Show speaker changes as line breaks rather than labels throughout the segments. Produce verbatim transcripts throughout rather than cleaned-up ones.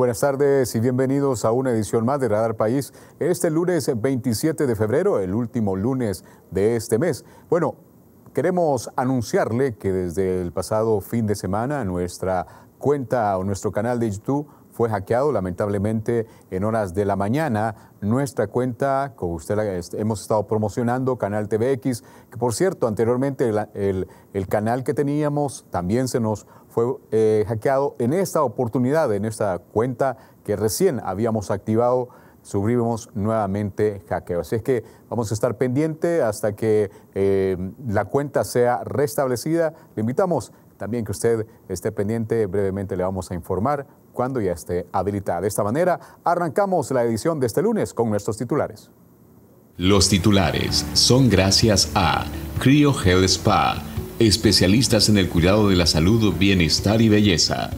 buenas tardes y bienvenidos a una edición más de Radar País. Este lunes veintisiete de febrero, el último lunes de este mes. Bueno, queremos anunciarle que desde el pasado fin de semana nuestra cuenta o nuestro canal de YouTube fue hackeado, lamentablemente en horas de la mañana. Nuestra cuenta, como usted la, hemos estado promocionando, Canal T V X, que por cierto, anteriormente el, el, el canal que teníamos también se nos fue eh, hackeado. En esta oportunidad, en esta cuenta que recién habíamos activado, sufrimos nuevamente hackeo. Así es que vamos a estar pendiente hasta que eh, la cuenta sea restablecida. Le invitamos también que usted esté pendiente, brevemente le vamos a informar cuando ya esté habilitada. De esta manera, arrancamos la edición de este lunes con nuestros titulares.
Los titulares son gracias a CryoHealth Spa, especialistas en el cuidado de la salud, bienestar y belleza.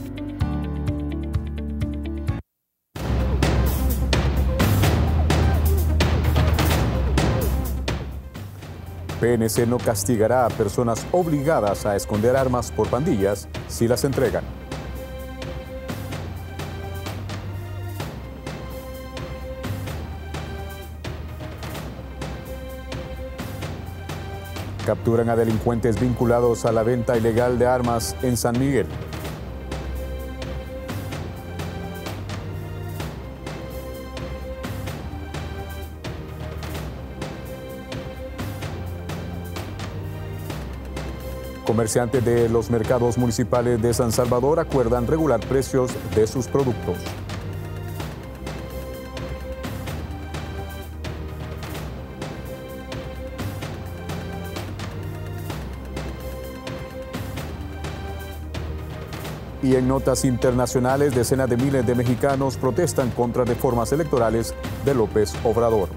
P N C no castigará a personas obligadas a esconder armas por pandillas si las entregan. Capturan a delincuentes vinculados a la venta ilegal de armas en San Miguel. Comerciantes de los mercados municipales de San Salvador acuerdan regular precios de sus productos. Y en notas internacionales, decenas de miles de mexicanos protestan contra reformas electorales de López Obrador.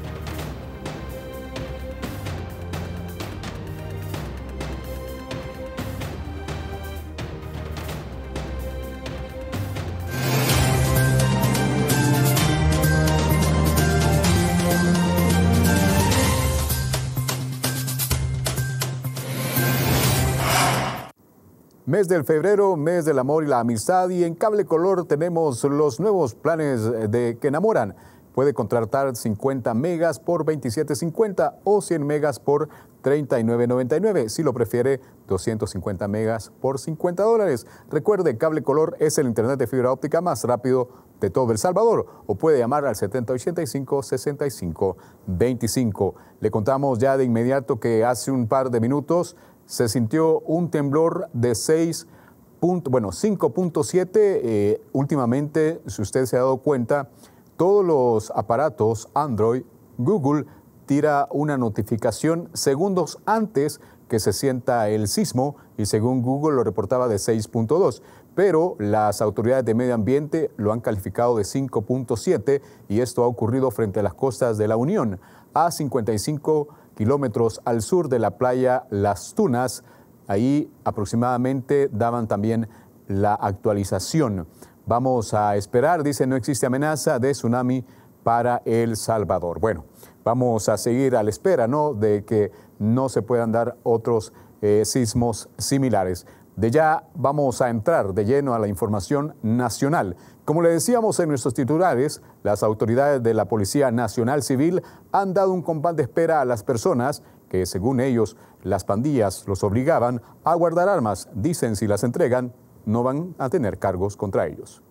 Mes del febrero, mes del amor y la amistad, y en Cable Color tenemos los nuevos planes de que enamoran. Puede contratar cincuenta megas por veintisiete cincuenta o cien megas por treinta y nueve noventa y nueve. Si lo prefiere, doscientos cincuenta megas por cincuenta dólares. Recuerde, Cable Color es el internet de fibra óptica más rápido de todo El Salvador, o puede llamar al setenta ochenta y cinco sesenta y cinco veinticinco. Le contamos ya de inmediato que hace un par de minutos se sintió un temblor de seis, bueno, cinco punto siete. Eh, últimamente, si usted se ha dado cuenta, todos los aparatos Android, Google tira una notificación segundos antes que se sienta el sismo, y según Google lo reportaba de seis punto dos. Pero las autoridades de medio ambiente lo han calificado de cinco punto siete, y esto ha ocurrido frente a las costas de la Unión, a cincuenta y cinco kilómetros al sur de la playa Las Tunas. Ahí aproximadamente daban también la actualización. Vamos a esperar, dice, no existe amenaza de tsunami para El Salvador. Bueno, vamos a seguir a la espera, ¿no?, de que no se puedan dar otros eh, sismos similares. De ya vamos a entrar de lleno a la información nacional. Como le decíamos en nuestros titulares, las autoridades de la Policía Nacional Civil han dado un compás de espera a las personas que, según ellos, las pandillas los obligaban a guardar armas. Dicen, si las entregan, no van a tener cargos contra ellos.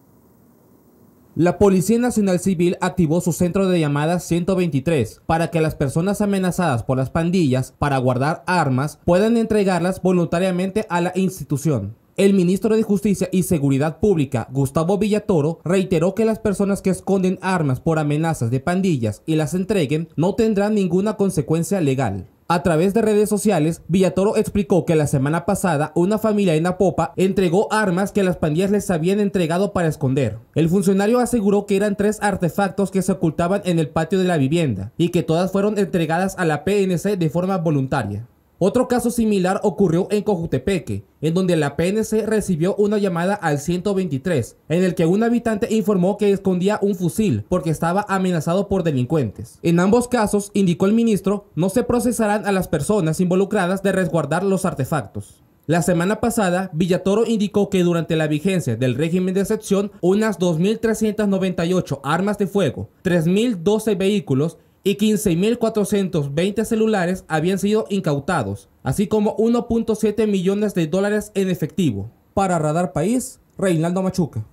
La Policía Nacional Civil activó su centro de llamadas ciento veintitrés para que las personas amenazadas por las pandillas para guardar armas puedan entregarlas voluntariamente a la institución. El ministro de Justicia y Seguridad Pública, Gustavo Villatoro, reiteró que las personas que esconden armas por amenazas de pandillas y las entreguen no tendrán ninguna consecuencia legal. A través de redes sociales, Villatoro explicó que la semana pasada una familia en Apopa entregó armas que las pandillas les habían entregado para esconder. El funcionario aseguró que eran tres artefactos que se ocultaban en el patio de la vivienda y que todas fueron entregadas a la P N C de forma voluntaria. Otro caso similar ocurrió en Cojutepeque, en donde la P N C recibió una llamada al ciento veintitrés, en el que un habitante informó que escondía un fusil porque estaba amenazado por delincuentes. En ambos casos, indicó el ministro, no se procesarán a las personas involucradas de resguardar los artefactos. La semana pasada, Villatoro indicó que durante la vigencia del régimen de excepción, unas dos mil trescientas noventa y ocho armas de fuego, tres mil doce vehículos y quince mil cuatrocientos veinte celulares habían sido incautados, así como uno punto siete millones de dólares en efectivo. Para Radar País, Reinaldo Machuca.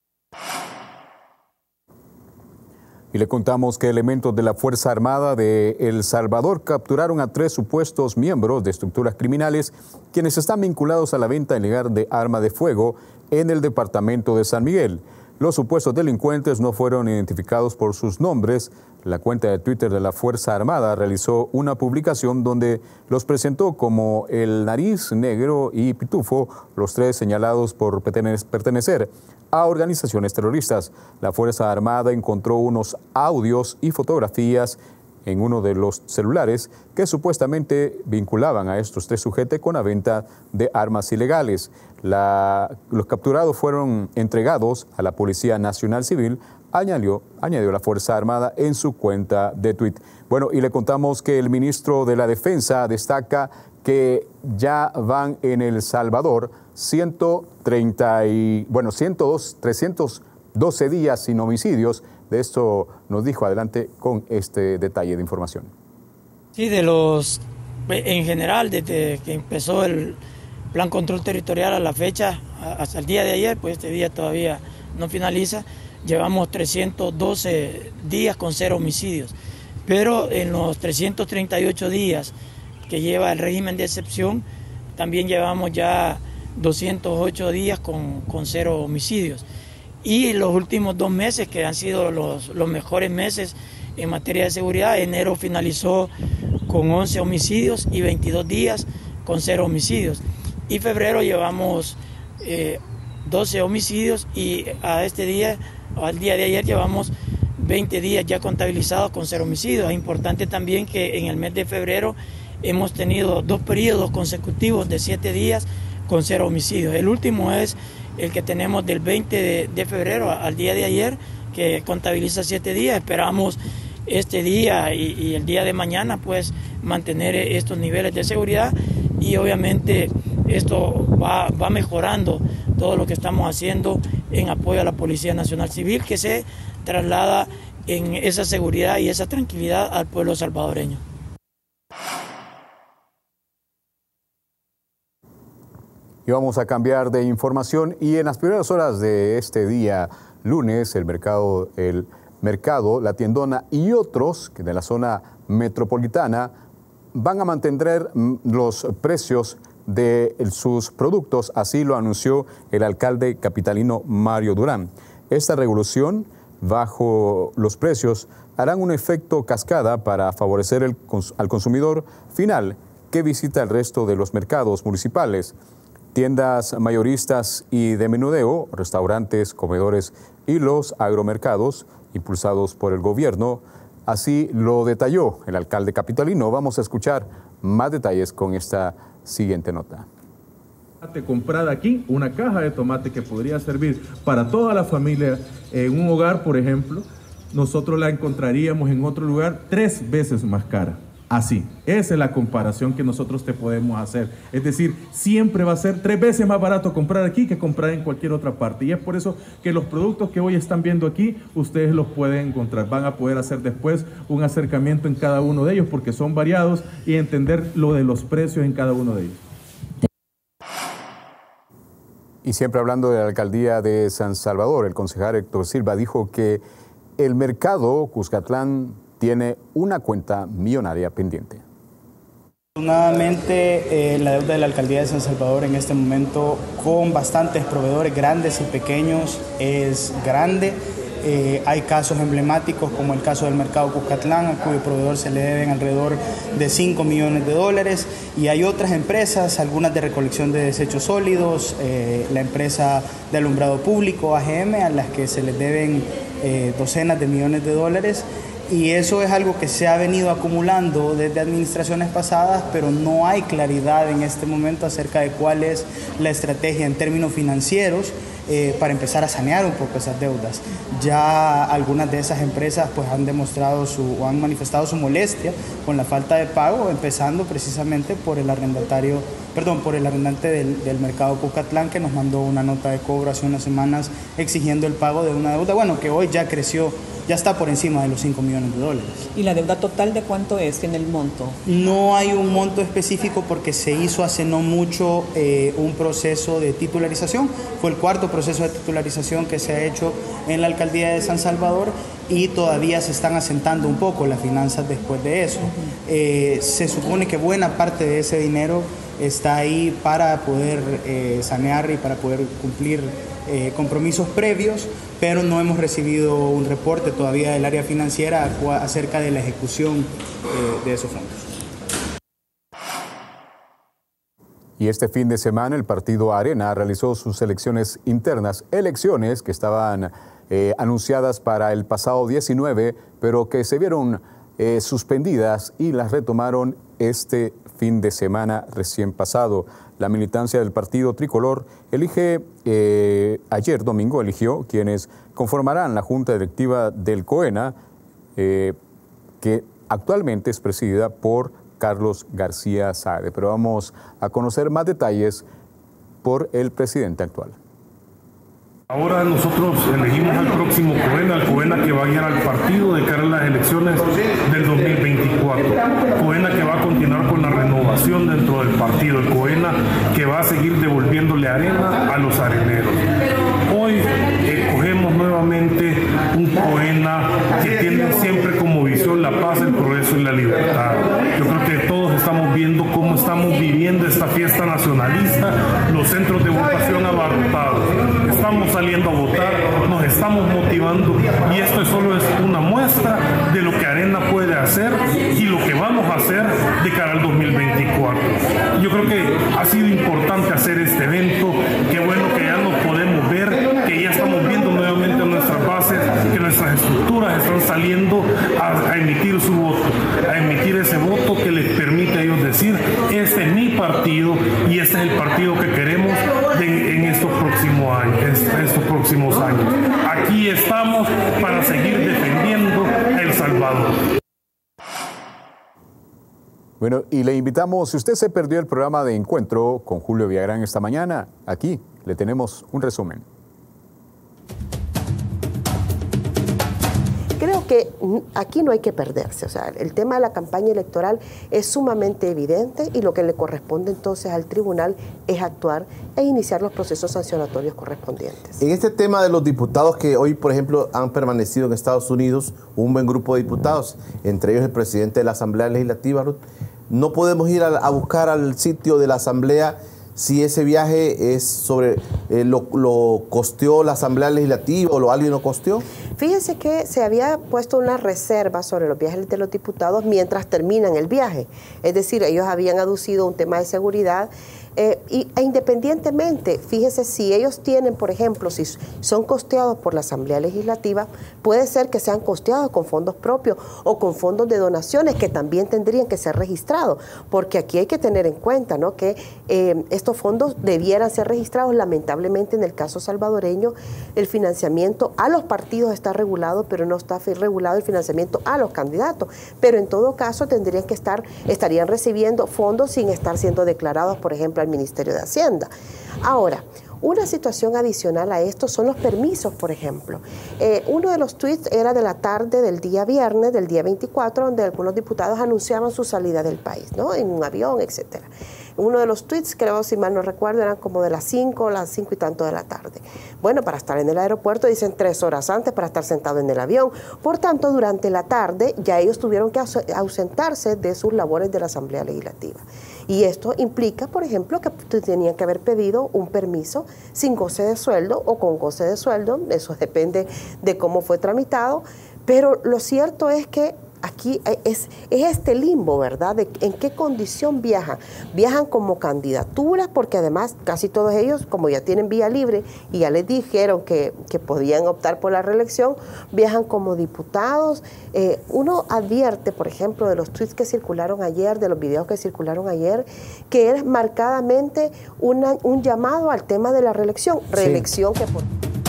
Y le contamos que elementos de la Fuerza Armada de El Salvador capturaron a tres supuestos miembros de estructuras criminales quienes están vinculados a la venta ilegal de arma de fuego en el departamento de San Miguel. Los supuestos delincuentes no fueron identificados por sus nombres. La cuenta de Twitter de la Fuerza Armada realizó una publicación donde los presentó como el Nariz Negro y Pitufo, los tres señalados por pertenecer a organizaciones terroristas. La Fuerza Armada encontró unos audios y fotografías en uno de los celulares que supuestamente vinculaban a estos tres sujetos con la venta de armas ilegales. La, los capturados fueron entregados a la Policía Nacional Civil, añadió, añadió la Fuerza Armada en su cuenta de Twitter. Bueno, y le contamos que el ministro de la Defensa destaca que ya van en El Salvador ciento treinta y, bueno, ciento dos, trescientos doce días sin homicidios. De esto nos dijo adelante con este detalle de información.
Sí, de los, en general, desde que empezó el Plan Control Territorial a la fecha, hasta el día de ayer, pues este día todavía no finaliza, llevamos trescientos doce días con cero homicidios. Pero en los trescientos treinta y ocho días que lleva el régimen de excepción, también llevamos ya doscientos ocho días con, con cero homicidios. Y los últimos dos meses, que han sido los, los mejores meses en materia de seguridad, enero finalizó con once homicidios y veintidós días con cero homicidios. Y febrero llevamos eh, doce homicidios y a este día, al día de ayer, llevamos veinte días ya contabilizados con cero homicidios. Es importante también que en el mes de febrero hemos tenido dos periodos consecutivos de siete días con cero homicidios. El último es el que tenemos del veinte de febrero al día de ayer, que contabiliza siete días. Esperamos este día y, y el día de mañana pues mantener estos niveles de seguridad, y obviamente esto va, va mejorando todo lo que estamos haciendo en apoyo a la Policía Nacional Civil, que se traslada en esa seguridad y esa tranquilidad al pueblo salvadoreño.
Y vamos a cambiar de información, y en las primeras horas de este día lunes, el mercado, el mercado, la tiendona y otros de la zona metropolitana van a mantener los precios de sus productos, así lo anunció el alcalde capitalino Mario Durán. Esta regulación bajo los precios harán un efecto cascada para favorecer el, al consumidor final que visita el resto de los mercados municipales, tiendas mayoristas y de menudeo, restaurantes, comedores y los agromercados impulsados por el gobierno. Así lo detalló el alcalde capitalino. Vamos a escuchar más detalles con esta siguiente nota.
Comprada aquí, una caja de tomate que podría servir para toda la familia en un hogar, por ejemplo, nosotros la encontraríamos en otro lugar tres veces más cara. Así, esa es la comparación que nosotros te podemos hacer. Es decir, siempre va a ser tres veces más barato comprar aquí que comprar en cualquier otra parte. Y es por eso que los productos que hoy están viendo aquí, ustedes los pueden encontrar. Van a poder hacer después un acercamiento en cada uno de ellos porque son variados, y entender lo de los precios en cada uno de ellos.
Y siempre hablando de la alcaldía de San Salvador, el concejal Héctor Silva dijo que el mercado Cuscatlán tiene una cuenta millonaria pendiente.
Afortunadamente, eh, la deuda de la alcaldía de San Salvador en este momento, con bastantes proveedores grandes y pequeños, es grande. Eh, hay casos emblemáticos como el caso del mercado Cuscatlán, a cuyo proveedor se le deben alrededor de cinco millones de dólares, y hay otras empresas, algunas de recolección de desechos sólidos, eh, la empresa de alumbrado público A G M, a las que se les deben eh, docenas de millones de dólares. Y eso es algo que se ha venido acumulando desde administraciones pasadas, pero no hay claridad en este momento acerca de cuál es la estrategia en términos financieros eh, para empezar a sanear un poco esas deudas. Ya algunas de esas empresas pues han demostrado su, o han manifestado su molestia con la falta de pago, empezando precisamente por el arrendatario, perdón, por el arrendante del, del mercado Cuscatlán, que nos mandó una nota de cobro hace unas semanas exigiendo el pago de una deuda, bueno, que hoy ya creció, ya está por encima de los cinco millones de dólares.
¿Y la deuda total de cuánto es en el monto?
No hay un monto específico porque se hizo hace no mucho eh, un proceso de titularización. Fue el cuarto proceso de titularización que se ha hecho en la alcaldía de San Salvador y todavía se están asentando un poco las finanzas después de eso. Uh-huh. eh, se supone que buena parte de ese dinero está ahí para poder eh, sanear y para poder cumplir eh, compromisos previos, pero no hemos recibido un reporte todavía del área financiera acerca de la ejecución eh, de esos fondos.
Y este fin de semana el partido Arena realizó sus elecciones internas, elecciones que estaban eh, anunciadas para el pasado diecinueve, pero que se vieron eh, suspendidas y las retomaron este fin de semana recién pasado. La militancia del partido tricolor elige, eh, ayer domingo eligió quienes conformarán la junta directiva del COENA, eh, que actualmente es presidida por Carlos García Saade. Pero vamos a conocer más detalles por el presidente actual.
Ahora nosotros elegimos al próximo COENA, al COENA que va a guiar al partido de cara a las elecciones del dos mil veinticuatro. COENA que va a continuar con la renovación dentro del partido, el COENA que va a seguir devolviéndole arena a los areneros. Hoy escogemos nuevamente un COENA que tiene siempre como visión la paz, el progreso y la libertad. Yo creo que todos estamos viendo cómo estamos viviendo esta fiesta nacionalista, los centros de votación abarrotados. Estamos saliendo a votar, nos estamos motivando y esto solo es una muestra de lo que Arena puede hacer y lo que vamos a hacer de cara al dos mil veinticuatro. Yo creo que ha sido importante hacer este evento, qué bueno que ya nos podemos ver, que ya estamos viendo nuevamente nuestras bases, que nuestras estructuras están saliendo a, a emitir su voto, a emitir ese voto que les permite a ellos decir, este es mi partido y este es el partido que queremos de, en estos próximos años. estos próximos años. Aquí estamos para seguir defendiendo El Salvador.
Bueno, y le invitamos, si usted se perdió el programa de Encuentro con Julio Villagrán esta mañana, aquí le tenemos un resumen.
Creo que aquí no hay que perderse, o sea, el tema de la campaña electoral es sumamente evidente y lo que le corresponde entonces al tribunal es actuar e iniciar los procesos sancionatorios correspondientes.
En este tema de los diputados que hoy, por ejemplo, han permanecido en Estados Unidos, un buen grupo de diputados, entre ellos el presidente de la Asamblea Legislativa, Ruth, no podemos ir a, a buscar al sitio de la Asamblea si ese viaje es sobre, eh, lo, lo costeó la Asamblea Legislativa o lo alguien lo costeó.
Fíjense que se había puesto una reserva sobre los viajes de los diputados mientras terminan el viaje. Es decir, ellos habían aducido un tema de seguridad eh, y, e independientemente, fíjese, si ellos tienen, por ejemplo, si son costeados por la Asamblea Legislativa, puede ser que sean costeados con fondos propios o con fondos de donaciones que también tendrían que ser registrados, porque aquí hay que tener en cuenta, ¿no?, que eh, estos fondos debieran ser registrados. Lamentablemente, en el caso salvadoreño, el financiamiento a los partidos está regulado, pero no está regulado el financiamiento a los candidatos. Pero en todo caso tendrían que estar, estarían recibiendo fondos sin estar siendo declarados, por ejemplo, al Ministerio de Hacienda. Ahora, una situación adicional a esto son los permisos, por ejemplo. Eh, uno de los tweets era de la tarde del día viernes, del día veinticuatro, donde algunos diputados anunciaban su salida del país, ¿no?, en un avión, etcétera. Uno de los tweets, creo, si mal no recuerdo, eran como de las cinco, las cinco y tanto de la tarde. Bueno, para estar en el aeropuerto dicen tres horas antes para estar sentado en el avión. Por tanto, durante la tarde ya ellos tuvieron que ausentarse de sus labores de la Asamblea Legislativa. Y esto implica, por ejemplo, que tenían que haber pedido un permiso sin goce de sueldo o con goce de sueldo. Eso depende de cómo fue tramitado. Pero lo cierto es que aquí es, es este limbo, ¿verdad? De en qué condición viajan. Viajan como candidaturas, porque además casi todos ellos, como ya tienen vía libre y ya les dijeron que, que podían optar por la reelección, viajan como diputados. Eh, uno advierte, por ejemplo, de los tweets que circularon ayer, de los videos que circularon ayer, que era marcadamente una, un llamado al tema de la reelección. Reelección sí. que por...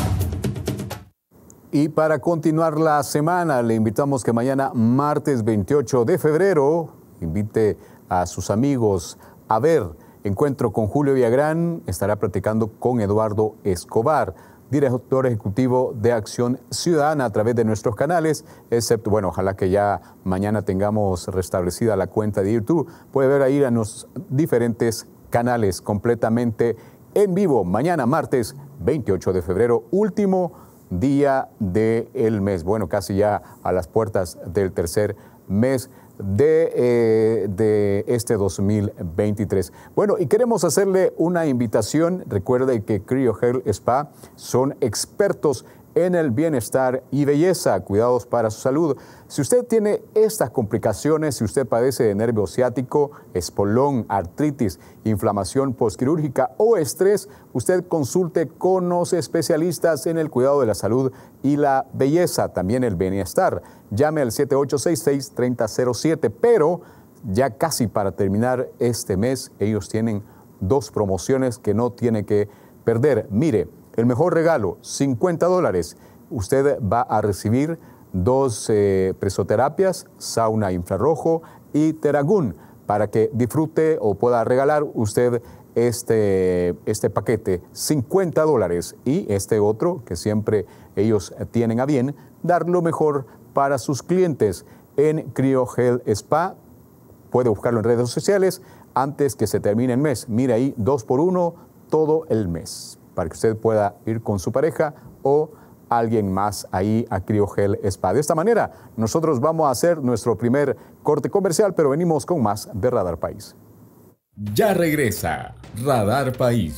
Y para continuar la semana, le invitamos que mañana, martes veintiocho de febrero, invite a sus amigos a ver Encuentro con Julio Villagrán. Estará platicando con Eduardo Escobar, director ejecutivo de Acción Ciudadana, a través de nuestros canales, excepto, bueno, ojalá que ya mañana tengamos restablecida la cuenta de YouTube. Puede ver ahí en los diferentes canales completamente en vivo. Mañana, martes veintiocho de febrero, último día del mes, bueno, casi ya a las puertas del tercer mes de, eh, de este dos mil veintitrés. Bueno, y queremos hacerle una invitación. Recuerde que CryoHealth Spa son expertos en el bienestar y belleza, cuidados para su salud. Si usted tiene estas complicaciones, si usted padece de nervio ciático, espolón, artritis, inflamación postquirúrgica o estrés, usted consulte con los especialistas en el cuidado de la salud y la belleza, también el bienestar. Llame al siete ocho seis seis, tres cero cero siete, pero ya casi para terminar este mes, ellos tienen dos promociones que no tiene que perder. Mire, el mejor regalo, cincuenta dólares. Usted va a recibir dos eh, presoterapias, sauna infrarrojo y Teragún, para que disfrute o pueda regalar usted este, este paquete, cincuenta dólares. Y este otro, que siempre ellos tienen a bien, dar lo mejor para sus clientes en CryoHealth Spa. Puede buscarlo en redes sociales antes que se termine el mes. Mire ahí, dos por uno todo el mes, para que usted pueda ir con su pareja o alguien más ahí a CryoHealth Spa. De esta manera, nosotros vamos a hacer nuestro primer corte comercial, pero venimos con más de Radar País.
Ya regresa Radar País.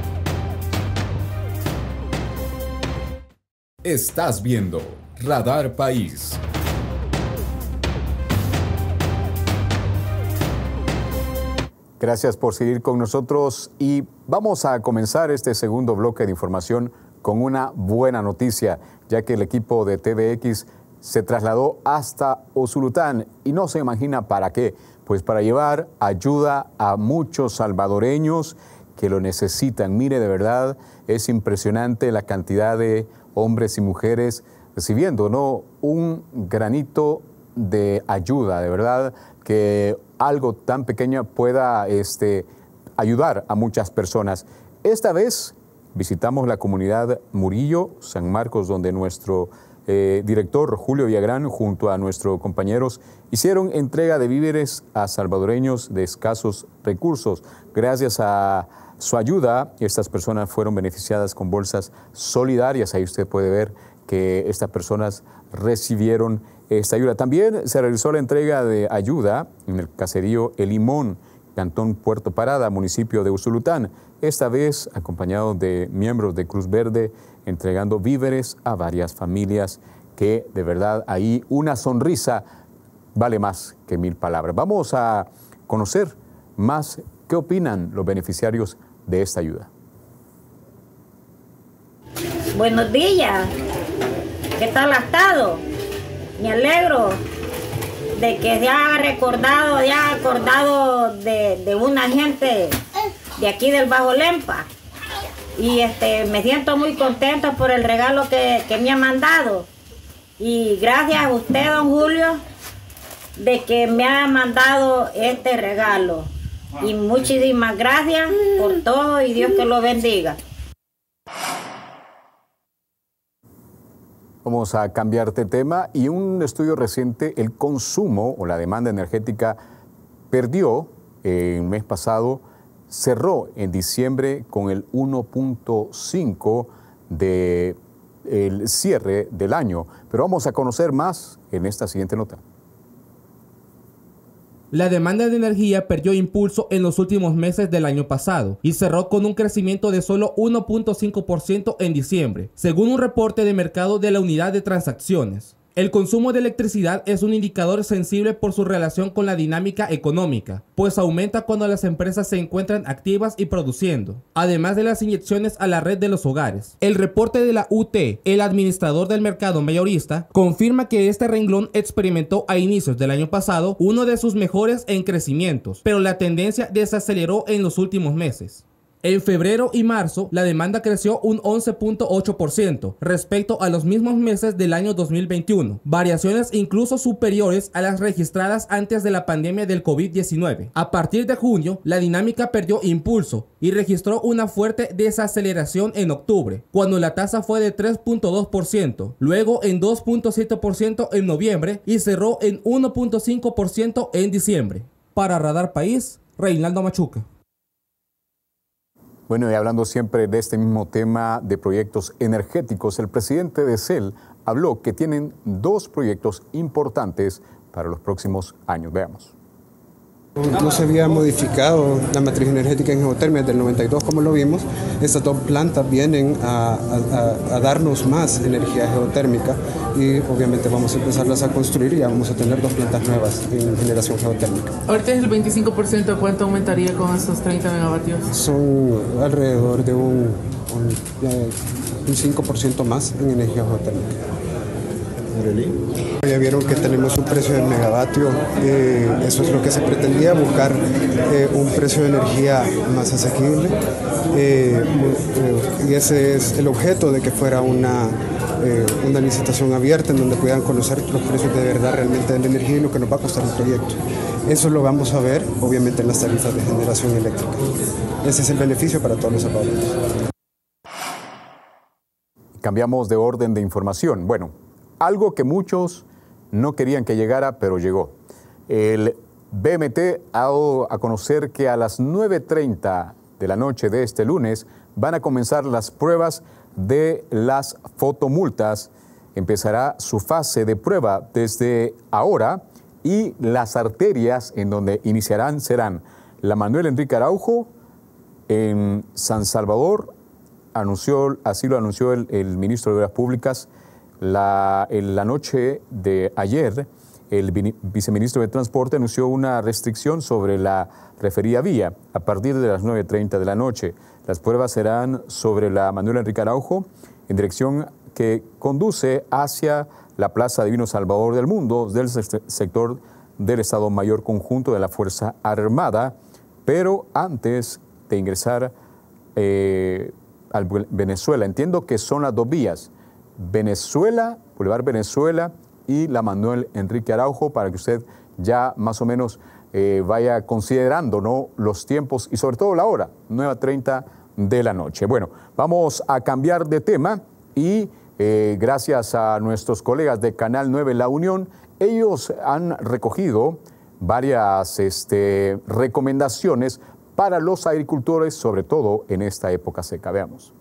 Estás viendo Radar País.
Gracias por seguir con nosotros y vamos a comenzar este segundo bloque de información con una buena noticia, ya que el equipo de T V X se trasladó hasta Usulután y no se imagina para qué, pues para llevar ayuda a muchos salvadoreños que lo necesitan. Mire, de verdad es impresionante la cantidad de hombres y mujeres recibiendo, ¿no?, un granito de ayuda, de verdad que algo tan pequeño pueda este, ayudar a muchas personas. Esta vez visitamos la comunidad Murillo, San Marcos, donde nuestro eh, director Julio Villagrán, junto a nuestros compañeros, hicieron entrega de víveres a salvadoreños de escasos recursos. Gracias a su ayuda, estas personas fueron beneficiadas con bolsas solidarias. Ahí usted puede ver que estas personas recibieron esta ayuda. También se realizó la entrega de ayuda en el caserío El Limón, Cantón Puerto Parada, municipio de Usulután, esta vez acompañado de miembros de Cruz Verde, entregando víveres a varias familias que de verdad ahí una sonrisa vale más que mil palabras. Vamos a conocer más qué opinan los beneficiarios de esta ayuda.
Buenos días, ¿qué tal ha estado? Me alegro de que se ha recordado, se ha acordado de, de una gente de aquí del Bajo Lempa. Y este, me siento muy contenta por el regalo que, que me ha mandado. Y gracias a usted, don Julio, de que me ha mandado este regalo. Y muchísimas gracias por todo y Dios que lo bendiga.
Vamos a cambiar de tema y un estudio reciente, el consumo o la demanda energética perdió eh, el mes pasado, cerró en diciembre con el uno punto cinco del cierre del año. Pero vamos a conocer más en esta siguiente nota.
La demanda de energía perdió impulso en los últimos meses del año pasado y cerró con un crecimiento de solo uno punto cinco por ciento en diciembre, según un reporte de mercado de la Unidad de Transacciones. El consumo de electricidad es un indicador sensible por su relación con la dinámica económica, pues aumenta cuando las empresas se encuentran activas y produciendo, además de las inyecciones a la red de los hogares. El reporte de la U T, el administrador del mercado mayorista, confirma que este renglón experimentó a inicios del año pasado uno de sus mejores en crecimientos, pero la tendencia desaceleró en los últimos meses. En febrero y marzo, la demanda creció un once punto ocho por ciento respecto a los mismos meses del año dos mil veintiuno, variaciones incluso superiores a las registradas antes de la pandemia del COVID diecinueve. A partir de junio, la dinámica perdió impulso y registró una fuerte desaceleración en octubre, cuando la tasa fue de tres punto dos por ciento, luego en dos punto siete por ciento en noviembre y cerró en uno punto cinco por ciento en diciembre. Para Radar País, Reinaldo Machuca.
Bueno, y hablando siempre de este mismo tema de proyectos energéticos, el presidente de C E L habló que tienen dos proyectos importantes para los próximos años. Veamos.
No se había modificado la matriz energética en geotermia desde el noventa y dos, como lo vimos. Estas dos plantas vienen a, a, a darnos más energía geotérmica y obviamente vamos a empezarlas a construir y ya vamos a tener dos plantas nuevas en generación geotérmica.
Ahorita es el veinticinco por ciento, ¿cuánto aumentaría con esos treinta megavatios?
Son alrededor de un, un, un cinco por ciento más en energía geotérmica. Ya vieron que tenemos un precio del megavatio, eh, eso es lo que se pretendía, buscar eh, un precio de energía más asequible eh, eh, y ese es el objeto de que fuera una, eh, una licitación abierta en donde puedan conocer los precios de verdad realmente de la energía y lo que nos va a costar el proyecto. Eso lo vamos a ver obviamente en las tarifas de generación eléctrica. Ese es el beneficio para todos los salvadoreños.
Cambiamos de orden de información. Bueno, algo que muchos no querían que llegara, pero llegó. El B M T ha dado a conocer que a las nueve treinta de la noche de este lunes van a comenzar las pruebas de las fotomultas. Empezará su fase de prueba desde ahora y las arterias en donde iniciarán serán la Manuel Enrique Araujo en San Salvador, anunció, así lo anunció el, el ministro de Obras Públicas. La, en la noche de ayer, el viceministro de Transporte anunció una restricción sobre la referida vía a partir de las nueve treinta de la noche. Las pruebas serán sobre la Manuel Enrique Araujo, en dirección que conduce hacia la Plaza Divino Salvador del Mundo, del sector del Estado Mayor Conjunto de la Fuerza Armada, pero antes de ingresar eh, al Venezuela. Entiendo que son las dos vías. Venezuela, Boulevard Venezuela y la Manuel Enrique Araujo, para que usted ya más o menos eh, vaya considerando, ¿no?, los tiempos y sobre todo la hora, nueve treinta de la noche. Bueno, vamos a cambiar de tema y eh, gracias a nuestros colegas de Canal nueve La Unión, ellos han recogido varias este, recomendaciones para los agricultores, sobre todo en esta época seca. Veamos.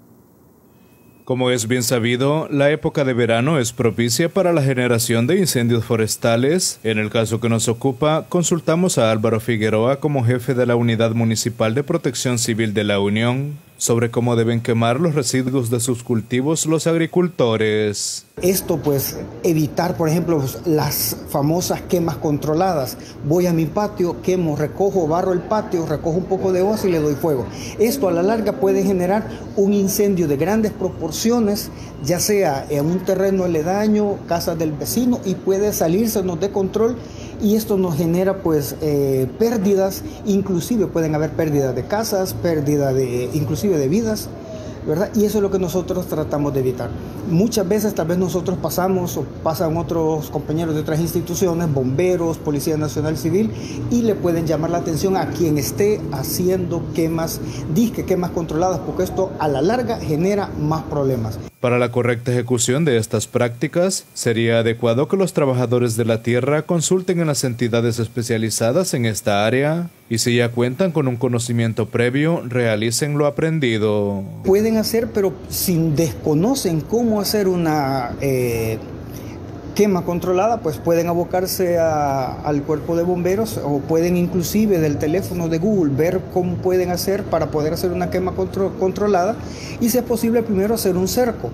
Como es bien sabido, la época de verano es propicia para la generación de incendios forestales. En el caso que nos ocupa, consultamos a Álvaro Figueroa como jefe de la Unidad Municipal de Protección Civil de la Unión sobre cómo deben quemar los residuos de sus cultivos los agricultores.
Esto pues evitar, por ejemplo, las famosas quemas controladas. Voy a mi patio, quemo, recojo, barro el patio, recojo un poco de hoja y le doy fuego. Esto a la larga puede generar un incendio de grandes proporciones, ya sea en un terreno aledaño, casa del vecino, y puede salírsenos de control. Y esto nos genera pues eh, pérdidas, inclusive pueden haber pérdidas de casas, pérdida de, inclusive de vidas, ¿verdad? Y eso es lo que nosotros tratamos de evitar. Muchas veces tal vez nosotros pasamos o pasan otros compañeros de otras instituciones, bomberos, Policía Nacional Civil, y le pueden llamar la atención a quien esté haciendo quemas, disque quemas controladas, porque esto a la larga genera más problemas.
Para la correcta ejecución de estas prácticas, sería adecuado que los trabajadores de la tierra consulten en las entidades especializadas en esta área y si ya cuentan con un conocimiento previo, realicen lo aprendido.
Pueden hacer, pero si desconocen cómo hacer una eh, quema controlada, pues pueden abocarse a, al cuerpo de bomberos o pueden inclusive del teléfono de Google ver cómo pueden hacer para poder hacer una quema contro, controlada y si es posible primero hacer un cerco.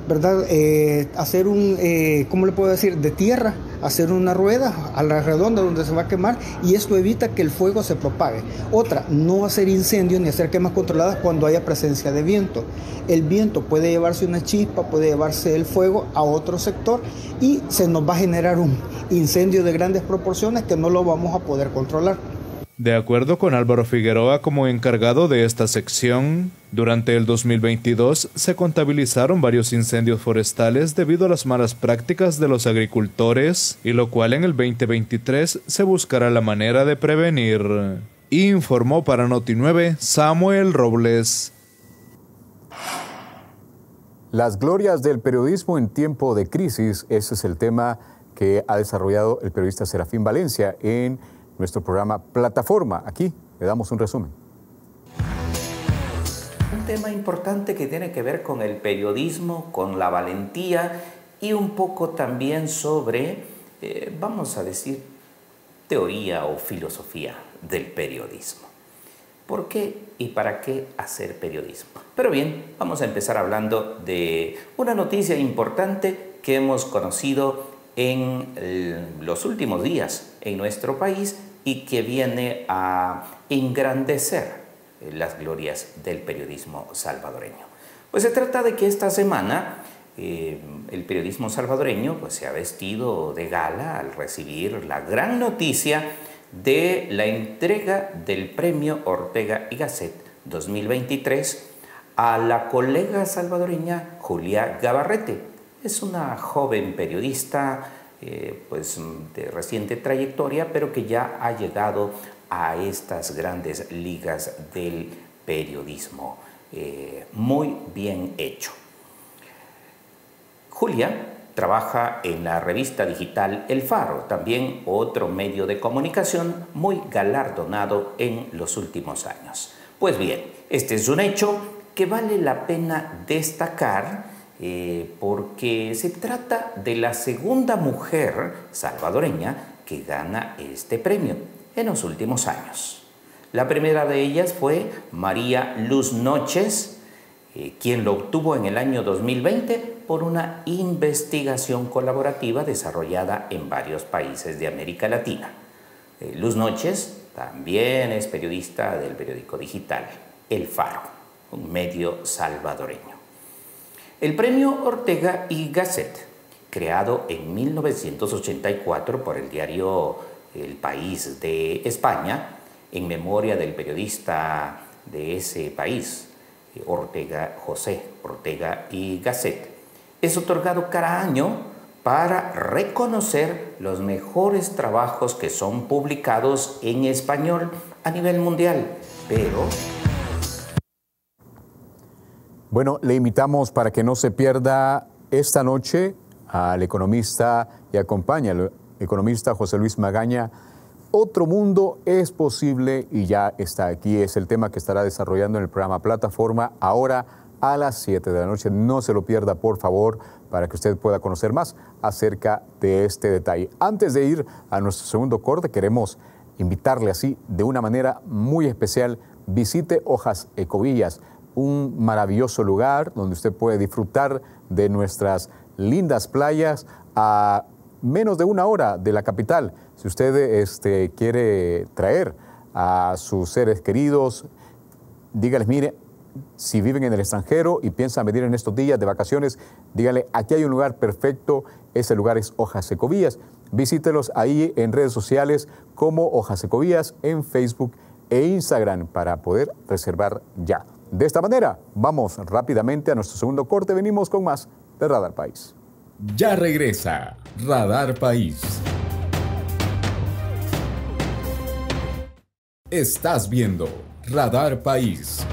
¿verdad? Eh, hacer un, eh, ¿cómo le puedo decir? De tierra, hacer una rueda a la redonda donde se va a quemar, y esto evita que el fuego se propague. Otra, no hacer incendios ni hacer quemas controladas cuando haya presencia de viento. El viento puede llevarse una chispa, puede llevarse el fuego a otro sector y se nos va a generar un incendio de grandes proporciones que no lo vamos a poder controlar.
De acuerdo con Álvaro Figueroa como encargado de esta sección, durante el dos mil veintidós se contabilizaron varios incendios forestales debido a las malas prácticas de los agricultores, y lo cual en el veinte veintitrés se buscará la manera de prevenir. Informó para Noti nueve Samuel Robles.
Las glorias del periodismo en tiempo de crisis, ese es el tema que ha desarrollado el periodista Serafín Valencia en nuestro programa Plataforma. Aquí le damos un resumen.
Un tema importante que tiene que ver con el periodismo, con la valentía y un poco también sobre, eh, vamos a decir, teoría o filosofía del periodismo. ¿Por qué y para qué hacer periodismo? Pero bien, vamos a empezar hablando de una noticia importante que hemos conocido en los últimos días en nuestro país y que viene a engrandecer las glorias del periodismo salvadoreño. Pues se trata de que esta semana eh, el periodismo salvadoreño pues, se ha vestido de gala al recibir la gran noticia de la entrega del premio Ortega y Gasset dos mil veintitrés a la colega salvadoreña Julia Gabarrete. Es una joven periodista eh, pues, de reciente trayectoria, pero que ya ha llegado a estas grandes ligas del periodismo. Eh, muy bien hecho. Julia trabaja en la revista digital El Faro, también otro medio de comunicación muy galardonado en los últimos años. Pues bien, este es un hecho que vale la pena destacar eh, porque se trata de la segunda mujer salvadoreña que gana este premio en los últimos años. La primera de ellas fue María Luz Noches, eh, quien lo obtuvo en el año dos mil veinte por una investigación colaborativa desarrollada en varios países de América Latina. Eh, Luz Noches también es periodista del periódico digital El Faro, un medio salvadoreño. El premio Ortega y Gasset, creado en mil novecientos ochenta y cuatro por el diario El País de España, en memoria del periodista de ese país, Ortega, José Ortega y Gasset, es otorgado cada año para reconocer los mejores trabajos que son publicados en español a nivel mundial, pero...
Bueno, le invitamos para que no se pierda esta noche al economista y acompaña al economista José Luis Magaña. Otro mundo es posible y ya está aquí. Es el tema que estará desarrollando en el programa Plataforma ahora a las siete de la noche. No se lo pierda, por favor, para que usted pueda conocer más acerca de este detalle. Antes de ir a nuestro segundo corte, queremos invitarle así de una manera muy especial. Visite Hojas Ecovías, un maravilloso lugar donde usted puede disfrutar de nuestras lindas playas a menos de una hora de la capital. Si usted este, quiere traer a sus seres queridos, dígales, mire, si viven en el extranjero y piensan venir en estos días de vacaciones, dígale, aquí hay un lugar perfecto, ese lugar es Hojas Ecovías. Visítelos ahí en redes sociales como Hojas Ecovías, en Facebook e Instagram para poder reservar ya. De esta manera, vamos rápidamente a nuestro segundo corte. Venimos con más de Radar País.
Ya regresa Radar País. Estás viendo Radar País.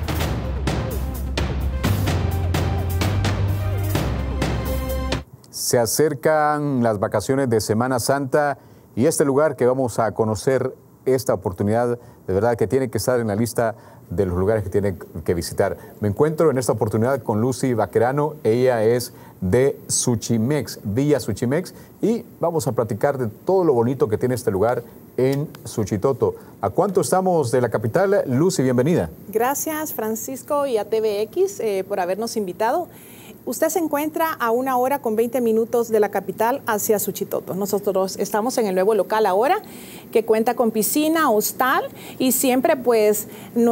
Se acercan las vacaciones de Semana Santa y este lugar que vamos a conocer, esta oportunidad, de verdad que tiene que estar en la lista de los lugares que tiene que visitar. Me encuentro en esta oportunidad con Lucy Vaquerano. Ella es de Suchimex, Villa Suchimex, y vamos a platicar de todo lo bonito que tiene este lugar en Suchitoto. ¿A cuánto estamos de la capital? Lucy, bienvenida.
Gracias, Francisco, y a T V X eh, por habernos invitado. Usted se encuentra a una hora con veinte minutos de la capital hacia Suchitoto. Nosotros estamos en el nuevo local ahora, que cuenta con piscina, hostal, y siempre pues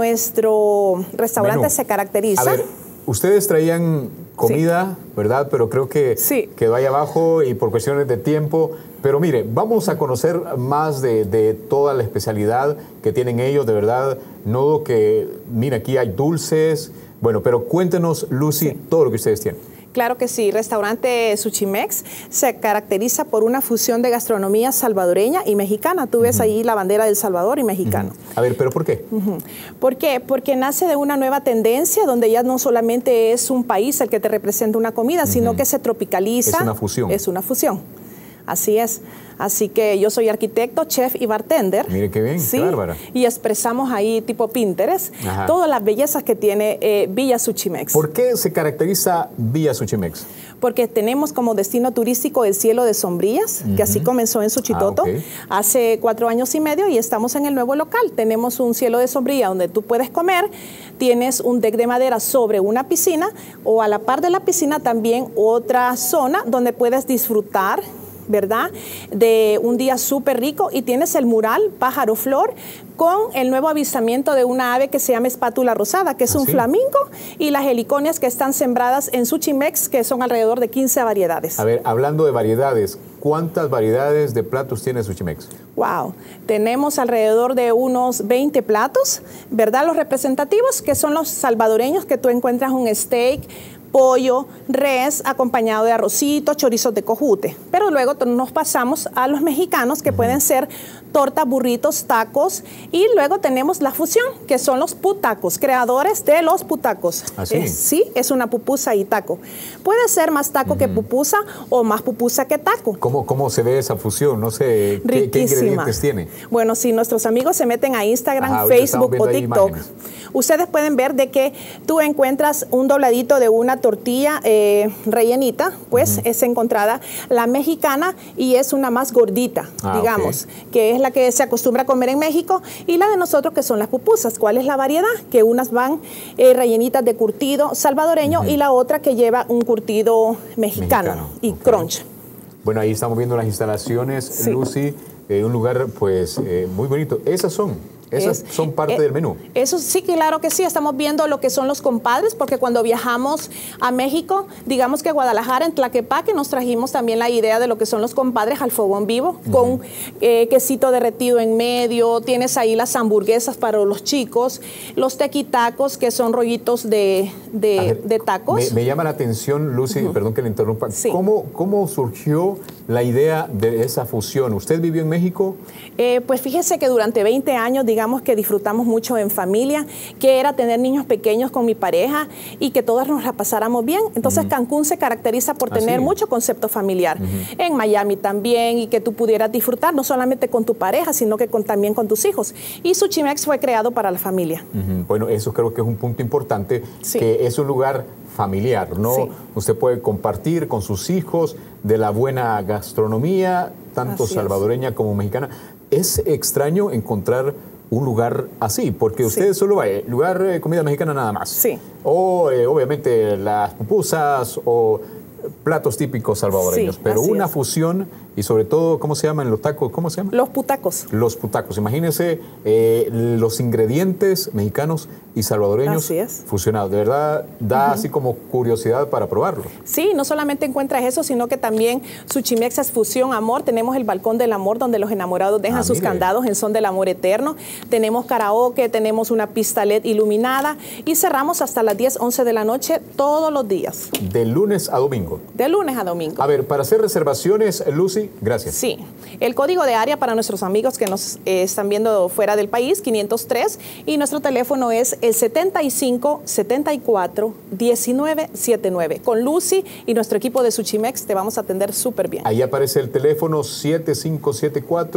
nuestro restaurante
Menú.
se caracteriza.
A ver, ustedes traían comida, sí, ¿verdad? Pero creo que
sí.
quedó ahí abajo y por cuestiones de tiempo. Pero mire, vamos a conocer más de, de toda la especialidad que tienen ellos, de verdad. No dudo que, mira, aquí hay dulces. Bueno, pero cuéntenos, Lucy, sí, todo lo que ustedes tienen.
Claro que sí. Restaurante Suchimex se caracteriza por una fusión de gastronomía salvadoreña y mexicana. Tú ves uh-huh. ahí la bandera del Salvador y mexicano.
Uh-huh. A ver, ¿pero por qué?
Uh-huh. ¿Por qué? Porque nace de una nueva tendencia donde ya no solamente es un país el que te representa una comida, uh-huh. sino que se tropicaliza.
Es una fusión.
Es una fusión. Así es. Así que yo soy arquitecto, chef y bartender.
Mire qué bien,
sí,
qué bárbara.
Y expresamos ahí tipo Pinterest, ajá, todas las bellezas que tiene eh, Villa Suchimex.
¿Por qué se caracteriza Villa Suchimex?
Porque tenemos como destino turístico el cielo de Sombrillas, uh-huh. que así comenzó en Suchitoto, ah, okay. hace cuatro años y medio, y estamos en el nuevo local. Tenemos un cielo de sombrilla donde tú puedes comer, tienes un deck de madera sobre una piscina, o a la par de la piscina también otra zona donde puedes disfrutar, ¿verdad?, de un día súper rico, y tienes el mural Pájaro Flor con el nuevo avistamiento de una ave que se llama espátula rosada, que es ¿Ah, un sí? flamingo, y las heliconias que están sembradas en Suchimex, que son alrededor de quince variedades.
A ver, hablando de variedades, ¿cuántas variedades de platos tiene Suchimex?
Wow, tenemos alrededor de unos veinte platos, ¿verdad? Los representativos, que son los salvadoreños, que tú encuentras un steak, pollo, res, acompañado de arrocito, chorizos de cojute. Pero luego nos pasamos a los mexicanos, que uh-huh. pueden ser tortas, burritos, tacos, y luego tenemos la fusión, que son los putacos, creadores de los putacos.
¿Ah, sí?
Es, sí, es una pupusa y taco. Puede ser más taco uh-huh. que pupusa, o más pupusa que taco.
¿Cómo, cómo se ve esa fusión? No sé, ¿qué, ¿qué ingredientes tiene?
Bueno, si nuestros amigos se meten a Instagram, Ajá, Facebook o TikTok, ustedes pueden ver de que tú encuentras un dobladito de una tortilla eh, rellenita, pues uh-huh. es encontrada la mexicana, y es una más gordita, ah, digamos, okay. que es la que se acostumbra a comer en México, y la de nosotros, que son las pupusas. ¿Cuál es la variedad? Que unas van eh, rellenitas de curtido salvadoreño uh-huh. y la otra que lleva un curtido mexicano, mexicano. y okay. crunch.
Bueno, ahí estamos viendo las instalaciones, sí. Lucy, eh, un lugar pues eh, muy bonito. Esas son... ¿Esas es, son parte eh, del menú?
Eso sí, claro que sí. Estamos viendo lo que son los compadres, porque cuando viajamos a México, digamos que Guadalajara, en Tlaquepaque, nos trajimos también la idea de lo que son los compadres al fogón vivo, uh-huh. con eh, quesito derretido en medio. Tienes ahí las hamburguesas para los chicos, los tequitacos, que son rollitos de, de, ver, de tacos.
Me, me llama la atención, Lucy, uh-huh. perdón que le interrumpa, sí. ¿Cómo, ¿cómo surgió la idea de esa fusión? ¿Usted vivió en México?
Eh, pues fíjese que durante veinte años, digamos, digamos que disfrutamos mucho en familia, que era tener niños pequeños con mi pareja y que todas nos la pasáramos bien. Entonces uh-huh. Cancún se caracteriza por tener ¿Ah, sí? mucho concepto familiar. Uh-huh. En Miami también, y que tú pudieras disfrutar no solamente con tu pareja, sino que con, también con tus hijos. Y Suchimex fue creado para la familia.
Uh-huh. Bueno, eso creo que es un punto importante, sí. que es un lugar familiar, ¿no? Sí. Usted puede compartir con sus hijos de la buena gastronomía, tanto Así salvadoreña es. como mexicana. Es extraño encontrar un lugar así, porque ustedes sí. solo va, lugar de eh, comida mexicana nada más.
Sí.
O eh, obviamente las pupusas o platos típicos salvadoreños, sí, pero una es. fusión, y sobre todo, ¿cómo se llaman los tacos? ¿Cómo se llaman?
Los putacos.
Los putacos. Imagínense eh, los ingredientes mexicanos y salvadoreños
así es.
fusionados. De verdad, da uh-huh. así como curiosidad para probarlos.
Sí, no solamente encuentras eso, sino que también Suchimex es fusión amor. Tenemos el balcón del amor, donde los enamorados dejan ah, sus mire. candados en son del amor eterno. Tenemos karaoke, tenemos una pista L E D iluminada, y cerramos hasta las diez, once de la noche todos los días.
De lunes a domingo.
De lunes a domingo.
A ver, para hacer reservaciones, Lucy, gracias.
Sí, el código de área para nuestros amigos que nos eh, están viendo fuera del país, quinientos tres, y nuestro teléfono es el setenta y cinco, setenta y cuatro, diecinueve setenta y nueve. Con Lucy y nuestro equipo de Suchimex te vamos a atender súper bien.
Ahí aparece el teléfono siete cinco siete cuatro,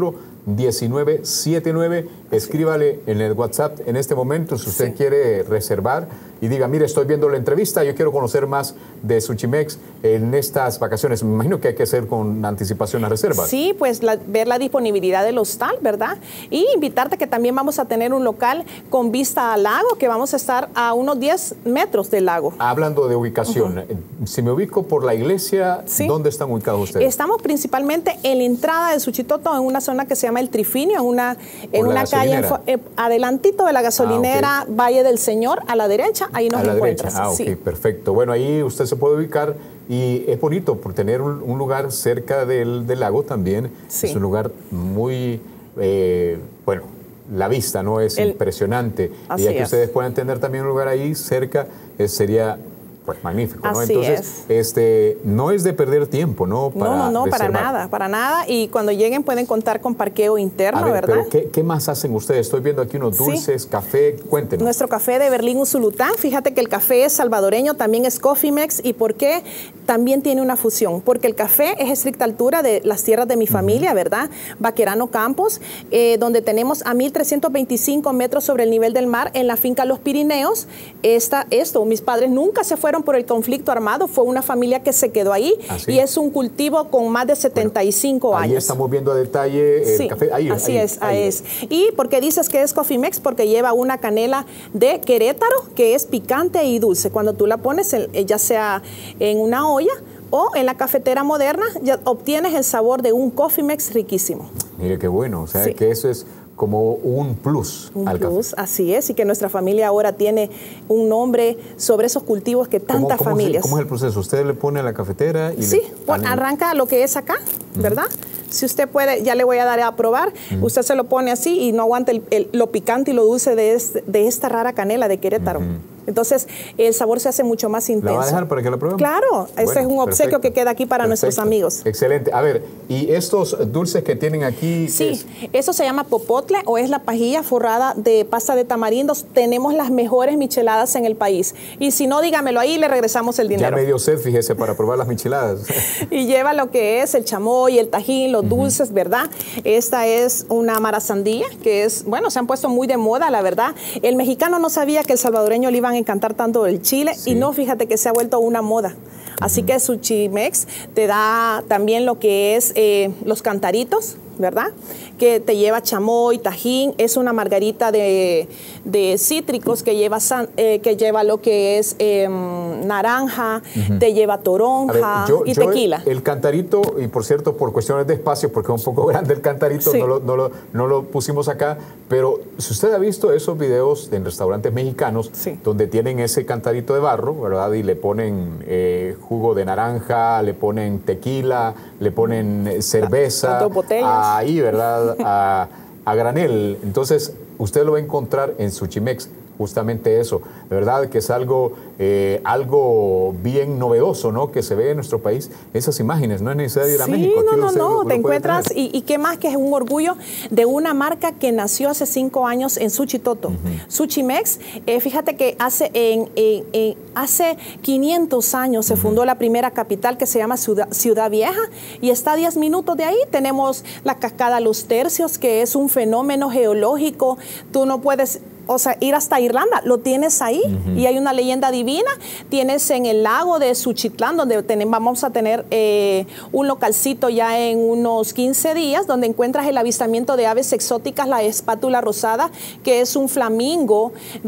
diecinueve setenta y nueve. Escríbale en el WhatsApp en este momento si usted sí. quiere reservar y diga, mire, estoy viendo la entrevista, yo quiero conocer más de Suchimex en estas vacaciones. Me imagino que hay que hacer con anticipación las reservas.
Sí, pues la, ver la disponibilidad del hostal, ¿verdad? Y invitarte que también vamos a tener un local con vista al lago, que vamos a estar a unos diez metros del lago.
Hablando de ubicación, uh-huh. si me ubico por la iglesia, ¿sí? ¿dónde están ubicados ustedes?
Estamos principalmente en la entrada de Suchitoto, en una zona que se llama El Trifinio, en una, en una calle eh, adelantito de la gasolinera ah, okay. Valle del Señor, a la derecha, ahí nos
a la
encuentras.
Derecha. Ah, ok, sí. perfecto. Bueno, ahí usted se puede ubicar y es bonito por tener un, un lugar cerca del, del lago también. Sí. Es un lugar muy, eh, bueno, la vista, ¿no? Es El, impresionante. Y ya que es. ustedes puedan tener también un lugar ahí cerca, eh, sería... Pues magnífico, ¿no?
Así
Entonces,
es.
este, no es de perder tiempo, ¿no?
Para no, no, no,
reservar.
para nada, para nada. Y cuando lleguen pueden contar con parqueo interno,
a ver,
¿verdad?
Pero ¿qué, ¿qué más hacen ustedes? Estoy viendo aquí unos dulces, sí. café, cuéntenos.
Nuestro café de Berlín Usulután, fíjate que el café es salvadoreño, también es Cofimex. ¿Y por qué? También tiene una fusión, porque el café es estricta altura de las tierras de mi familia, uh-huh. ¿verdad? Baquerano Campos, eh, donde tenemos a mil trescientos veinticinco metros sobre el nivel del mar en la finca Los Pirineos. Esta, esto, mis padres nunca se fueron por el conflicto armado, fue una familia que se quedó ahí ¿Ah, sí? y es un cultivo con más de setenta y cinco
bueno,
años.
Ahí estamos viendo a detalle el
sí,
café. Ahí,
así
ahí,
es,
ahí.
es. ¿Y por qué dices que es Cofimex? Porque lleva una canela de Querétaro que es picante y dulce. Cuando tú la pones, ya sea en una olla o en la cafetera moderna, ya obtienes el sabor de un Cofimex riquísimo.
Mire qué bueno, o sea sí. que eso es como un plus
un
al
plus,
café.
Así es, y que nuestra familia ahora tiene un nombre sobre esos cultivos que tantas
¿Cómo, cómo
familias.
Es, ¿Cómo es el proceso? ¿Usted le pone a la cafetera? Y
sí,
le...
pues, arranca lo que es acá, ¿verdad? Uh-huh. Si usted puede, ya le voy a dar a probar, uh-huh. usted se lo pone así y no aguanta el, el, lo picante y lo dulce de, este, de esta rara canela de Querétaro. Uh-huh. Entonces, el sabor se hace mucho más intenso.
¿La va a dejar para que la prueben?
Claro, bueno, este es un obsequio perfecto. que queda aquí para perfecto. nuestros amigos.
Excelente. A ver, ¿y estos dulces que tienen aquí?
Sí,
es?
eso se llama popotle o es la pajilla forrada de pasta de tamarindos. Tenemos las mejores micheladas en el país. Y si no, dígamelo ahí y le regresamos el dinero.
Ya me dio sed, fíjese, para probar las micheladas.
Y lleva lo que es el chamoy, el tajín, los uh-huh. dulces, ¿verdad? Esta es una marazandilla que es, bueno, se han puesto muy de moda, la verdad. El mexicano no sabía que el salvadoreño le iban a encantar tanto el chile sí. y no, fíjate que se ha vuelto una moda. Así uh-huh. que Suchimex te da también lo que es eh, los cantaritos, ¿verdad? Que te lleva chamoy, tajín, es una margarita de, de cítricos que lleva, san, eh, que lleva lo que es eh, naranja, uh-huh. te lleva toronja
ver, yo,
y
yo
tequila.
El, el cantarito, y por cierto, por cuestiones de espacio, porque es un poco grande el cantarito, sí. no, lo, no, lo, no lo pusimos acá, pero si usted ha visto esos videos en restaurantes mexicanos, sí. donde tienen ese cantarito de barro, ¿verdad? Y le ponen eh, jugo de naranja, le ponen tequila, le ponen cerveza.
Las dos botellas.
Ahí, ¿verdad? A, a granel. Entonces, usted lo va a encontrar en Suchimex, justamente eso. De verdad que es algo, eh, algo bien novedoso, ¿no? Que se ve en nuestro país. Esas imágenes, no es necesario ir a
sí,
México.
Sí, no, no,
usted
no.
Lo, lo
te encuentras, y, y qué más que es un orgullo de una marca que nació hace cinco años en Suchitoto. Uh-huh. Suchimex, eh, fíjate que hace, en, en, en, hace quinientos años se uh-huh. fundó la primera capital que se llama Ciudad, Ciudad Vieja y está a diez minutos de ahí. Tenemos la cascada Los Tercios, que es un fenómeno geológico. Tú no puedes... O sea, ir hasta Irlanda, lo tienes ahí uh-huh. y hay una leyenda divina. Tienes en el lago de Suchitlán, donde ten, vamos a tener eh, un localcito ya en unos quince días, donde encuentras el avistamiento de aves exóticas, la espátula rosada, que es un flamingo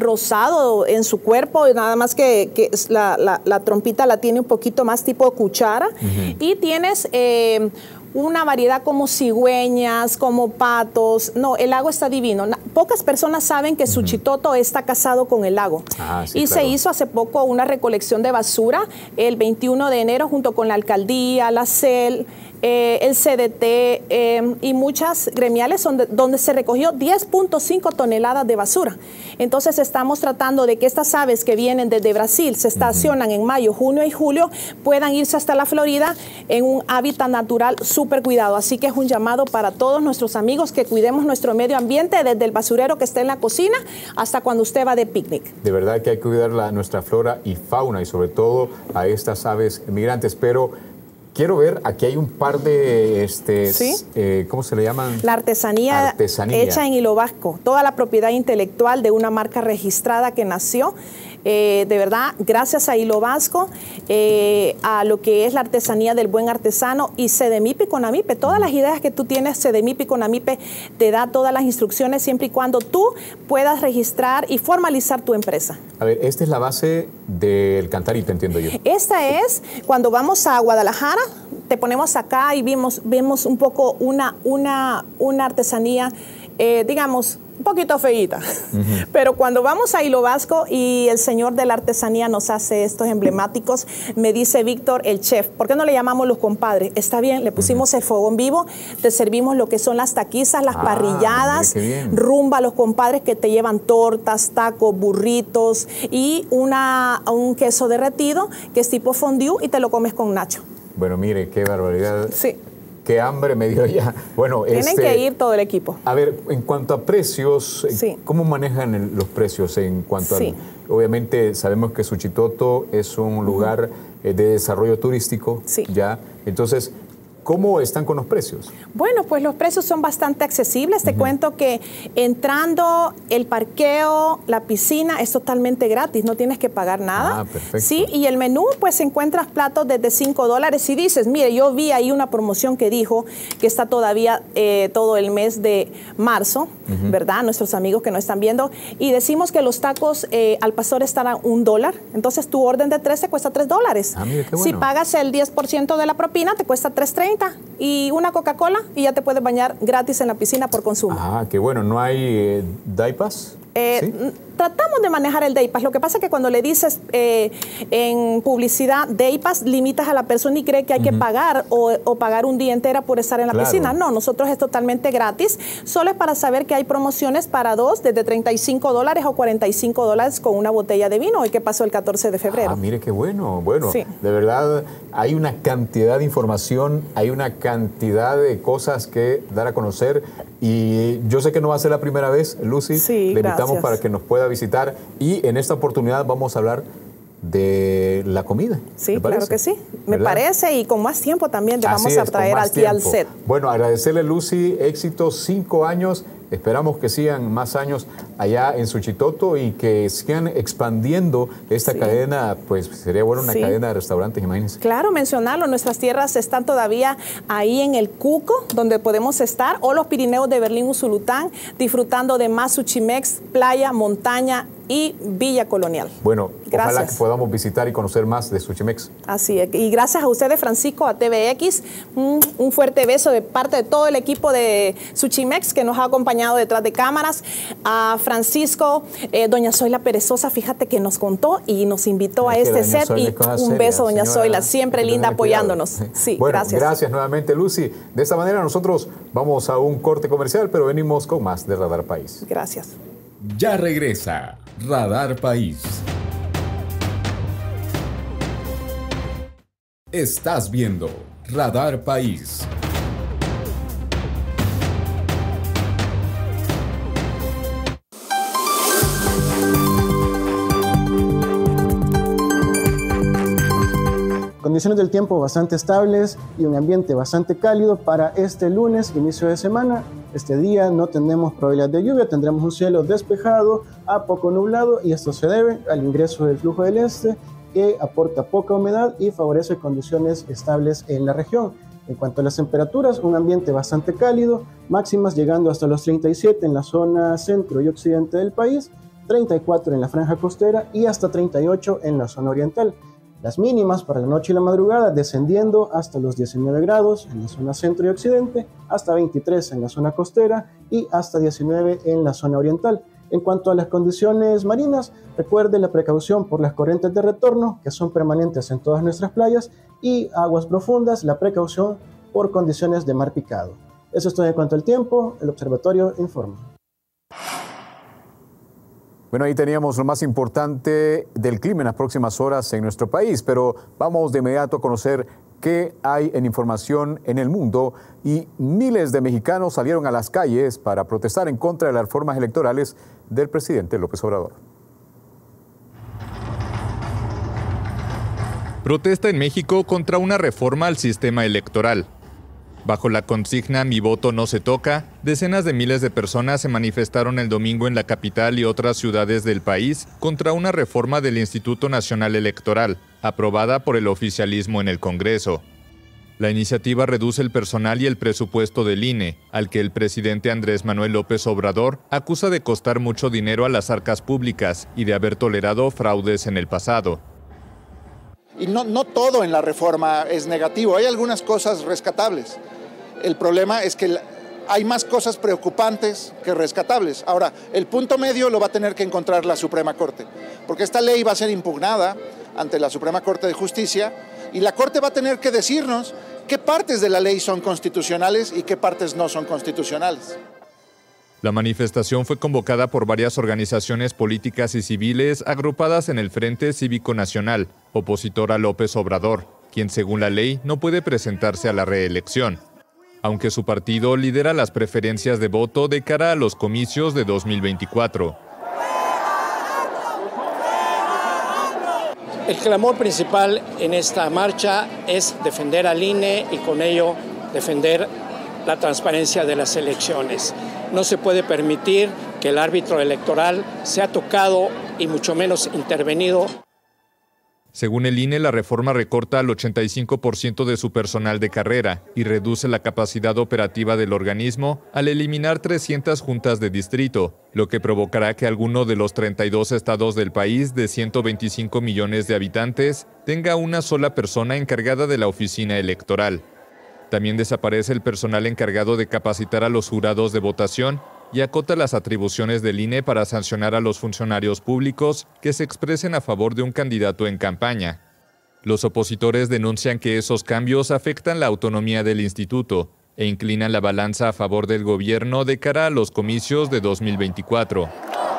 rosado en su cuerpo, nada más que, que la, la, la trompita la tiene un poquito más tipo cuchara. Uh-huh. Y tienes... Eh, una variedad como cigüeñas, como patos. No, el lago está divino. Pocas personas saben que Suchitoto está casado con el lago. Ah, sí, y claro. se hizo hace poco una recolección de basura el veintiuno de enero junto con la alcaldía, la C E L, eh, el C D T eh, y muchas gremiales donde, donde se recogió diez punto cinco toneladas de basura. Entonces estamos tratando de que estas aves que vienen desde Brasil, se estacionan uh-huh. en mayo, junio y julio, puedan irse hasta la Florida en un hábitat natural súper cuidado. Así que es un llamado para todos nuestros amigos que cuidemos nuestro medio ambiente, desde el basurero que está en la cocina hasta cuando usted va de picnic.
De verdad que hay que cuidar la, nuestra flora y fauna y sobre todo a estas aves migrantes, pero quiero ver, aquí hay un par de, este,
¿Sí?
eh, ¿cómo se le llaman?
La artesanía,
artesanía
hecha en hilo vasco, toda la propiedad intelectual de una marca registrada que nació, eh, de verdad, gracias a Hilo Vasco, eh, a lo que es la artesanía del buen artesano y Sedemipe y Conamipe. Todas las ideas que tú tienes, Sedemipe y Conamipe te da todas las instrucciones siempre y cuando tú puedas registrar y formalizar tu empresa.
A ver, esta es la base del Cantarito, entiendo yo.
Esta es, cuando vamos a Guadalajara, te ponemos acá y vemos, vemos un poco una, una, una artesanía, eh, digamos, un poquito feíta. Uh-huh. Pero cuando vamos a Hilo Vasco y el señor de la artesanía nos hace estos emblemáticos, me dice Víctor, el chef, ¿por qué no le llamamos los compadres? Está bien, le pusimos uh-huh. el fogón vivo, te servimos lo que son las taquizas, las ah, parrilladas, rumba a los compadres que te llevan tortas, tacos, burritos y una, un queso derretido que es tipo fondue y te lo comes con nacho.
Bueno, mire, qué barbaridad.
Sí.
Qué hambre me dio ya. Bueno,
Tienen este, que ir todo el equipo.
A ver, en cuanto a precios, sí. ¿cómo manejan el, los precios? En cuanto sí. a, obviamente sabemos que Suchitoto es un lugar uh-huh. eh, de desarrollo turístico, sí. ya. Entonces, ¿cómo están con los precios?
Bueno, pues los precios son bastante accesibles. Te uh-huh. cuento que entrando el parqueo, la piscina es totalmente gratis, no tienes que pagar nada.
Ah, perfecto.
Sí, y el menú, pues encuentras platos desde cinco dólares. Y dices, mire, yo vi ahí una promoción que dijo que está todavía eh, todo el mes de marzo, uh-huh. ¿verdad? Nuestros amigos que nos están viendo. Y decimos que los tacos eh, al pastor están a un dólar. Entonces tu orden de tres te cuesta tres dólares.
Ah, mire, qué bueno.
Si pagas el diez por ciento de la propina, te cuesta tres treinta. Y una Coca-Cola y ya te puedes bañar gratis en la piscina por consumo.
Ah, qué bueno. ¿No hay eh, Day Pass?
Eh,
¿Sí?
Tratamos de manejar el Day Pass. Lo que pasa es que cuando le dices eh, en publicidad Day Pass, limitas a la persona y cree que hay uh-huh. que pagar o, o pagar un día entero por estar en la
claro.
piscina. No, nosotros es totalmente gratis. Solo es para saber que hay promociones para dos desde treinta y cinco dólares o cuarenta y cinco dólares con una botella de vino. Hoy que pasó el catorce de febrero.
Ah, mire qué bueno. Bueno,
sí.
de verdad hay una cantidad de información, hay una cantidad de cosas que dar a conocer y yo sé que no va a ser la primera vez, Lucy.
Sí,
le invitamos
gracias.
para que nos pueda visitar y en esta oportunidad vamos a hablar de la comida.
Sí, claro que sí. Me ¿verdad? Parece y con más tiempo también te vamos
Así
a
es,
traer aquí
tiempo.
al set.
Bueno, agradecerle, Lucy, éxito, cinco años. Esperamos que sigan más años allá en Suchitoto y que sigan expandiendo esta sí. cadena, pues sería bueno una sí. cadena de restaurantes, imagínense.
Claro, mencionarlo, nuestras tierras están todavía ahí en el Cuco, donde podemos estar, o los Pirineos de Berlín Usulután, disfrutando de más Suchimex, playa, montaña y Villa Colonial.
Bueno,
gracias.
Ojalá que podamos visitar y conocer más de Suchimex.
Así es, y gracias a ustedes, Francisco, a T V X, un, un fuerte beso de parte de todo el equipo de Suchimex que nos ha acompañado detrás de cámaras, a Francisco, eh, doña Zoila Perezosa, fíjate que nos contó y nos invitó a este set y un beso, doña Zoila, siempre linda apoyándonos. Sí,
bueno,
gracias.
Gracias nuevamente, Lucy. De esta manera nosotros vamos a un corte comercial, pero venimos con más de Radar País.
Gracias.
Ya regresa Radar País. Estás viendo Radar País.
Condiciones del tiempo bastante estables y un ambiente bastante cálido para este lunes, inicio de semana. Este día no tenemos probabilidad de lluvia, tendremos un cielo despejado a poco nublado y esto se debe al ingreso del flujo del este que aporta poca humedad y favorece condiciones estables en la región. En cuanto a las temperaturas, un ambiente bastante cálido, máximas llegando hasta los treinta y siete en la zona centro y occidente del país, treinta y cuatro en la franja costera y hasta treinta y ocho en la zona oriental. Las mínimas para la noche y la madrugada descendiendo hasta los diecinueve grados en la zona centro y occidente, hasta veintitrés en la zona costera y hasta diecinueve en la zona oriental. En cuanto a las condiciones marinas, recuerde la precaución por las corrientes de retorno que son permanentes en todas nuestras playas y aguas profundas, la precaución por condiciones de mar picado. Eso es todo en cuanto al tiempo, el observatorio informa.
Bueno, ahí teníamos lo más importante del clima en las próximas horas en nuestro país, pero vamos de inmediato a conocer qué hay en información en el mundo y miles de mexicanos salieron a las calles para protestar en contra de las reformas electorales del presidente López Obrador.
Protesta en México contra una reforma al sistema electoral. Bajo la consigna Mi voto no se toca, decenas de miles de personas se manifestaron el domingo en la capital y otras ciudades del país contra una reforma del Instituto Nacional Electoral, aprobada por el oficialismo en el Congreso. La iniciativa reduce el personal y el presupuesto del I N E, al que el presidente Andrés Manuel López Obrador acusa de costar mucho dinero a las arcas públicas y de haber tolerado fraudes en el pasado.
Y no, no todo en la reforma es negativo, hay algunas cosas rescatables. El problema es que hay más cosas preocupantes que rescatables. Ahora, el punto medio lo va a tener que encontrar la Suprema Corte, porque esta ley va a ser impugnada ante la Suprema Corte de Justicia y la Corte va a tener que decirnos qué partes de la ley son constitucionales y qué partes no son constitucionales.
La manifestación fue convocada por varias organizaciones políticas y civiles agrupadas en el Frente Cívico Nacional, opositor a López Obrador, quien según la ley no puede presentarse a la reelección, aunque su partido lidera las preferencias de voto de cara a los comicios de dos mil veinticuatro.
El clamor principal en esta marcha es defender al I N E y con ello defender la transparencia de las elecciones. No se puede permitir que el árbitro electoral sea tocado y mucho menos intervenido.
Según el I N E, la reforma recorta al ochenta y cinco por ciento de su personal de carrera y reduce la capacidad operativa del organismo al eliminar trescientas juntas de distrito, lo que provocará que alguno de los treinta y dos estados del país de ciento veinticinco millones de habitantes tenga una sola persona encargada de la oficina electoral. También desaparece el personal encargado de capacitar a los jurados de votación y acota las atribuciones del I N E para sancionar a los funcionarios públicos que se expresen a favor de un candidato en campaña. Los opositores denuncian que esos cambios afectan la autonomía del instituto e inclinan la balanza a favor del gobierno de cara a los comicios de dos mil veinticuatro.